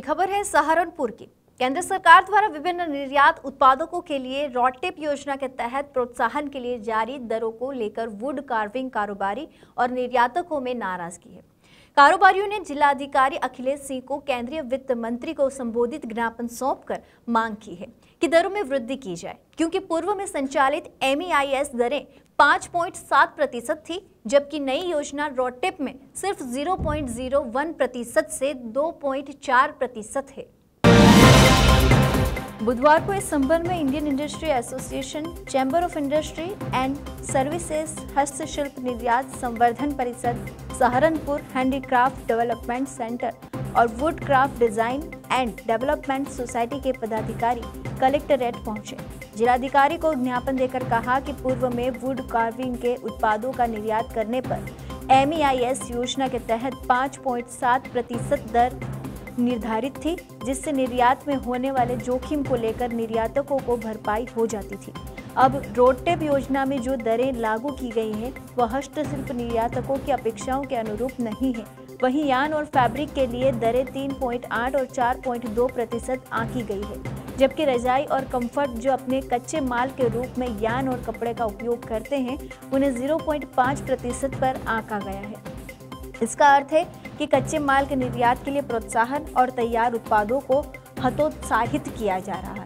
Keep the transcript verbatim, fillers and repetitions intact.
खबर है सहारनपुर की। केंद्र सरकार द्वारा विभिन्न निर्यात उत्पादकों के लिए रॉडटेप योजना के तहत प्रोत्साहन के लिए जारी दरों को लेकर वुड कार्विंग कारोबारी और निर्यातकों में नाराजगी है। कारोबारियों ने जिलाधिकारी अखिलेश सिंह को केंद्रीय वित्त मंत्री को संबोधित ज्ञापन सौंपकर मांग की है कि दरों में वृद्धि की जाए, क्योंकि पूर्व में संचालित एम ई आई एस दरें पाँच पॉइंट सात प्रतिशत थी, जबकि नई योजना रॉडटेप में सिर्फ ज़ीरो पॉइंट ज़ीरो वन प्रतिशत से दो पॉइंट चार प्रतिशत है। बुधवार को इस संबंध में Indian industry association, chamber of industry and services, हस्तशिल्प निर्यात संवर्धन परिषद, सहारनपुर हैंडीक्राफ्ट डेवलपमेंट सेंटर और wood craft design and development society के पदाधिकारी कलेक्टरेट पहुंचे। जिलाधिकारी को ज्ञापन देकर कहा कि पूर्व में वुड कार्विंग के उत्पादों का निर्यात करने पर एम ई आई एस योजना के तहत पाँच पॉइंट सात प्रतिशत दर निर्धारित थी, जिससे निर्यात में होने वाले जोखिम को लेकर निर्यातकों को भरपाई हो जाती थी। अब रॉडटेप योजना में जो दरें लागू की गई हैं, वह हस्तशिल्प निर्यातकों की अपेक्षाओं के अनुरूप नहीं है। वहीं यान और फैब्रिक के लिए दरें तीन पॉइंट आठ और चार पॉइंट दो प्रतिशत आंकी गई है, जबकि रजाई और कंफर्ट जो अपने कच्चे माल के रूप में यान और कपड़े का उपयोग करते हैं, उन्हें ज़ीरो पॉइंट पाँच प्रतिशत पर आंका गया है। इसका अर्थ है कि कच्चे माल के निर्यात के लिए प्रोत्साहन और तैयार उत्पादों को हतोत्साहित किया जा रहा है।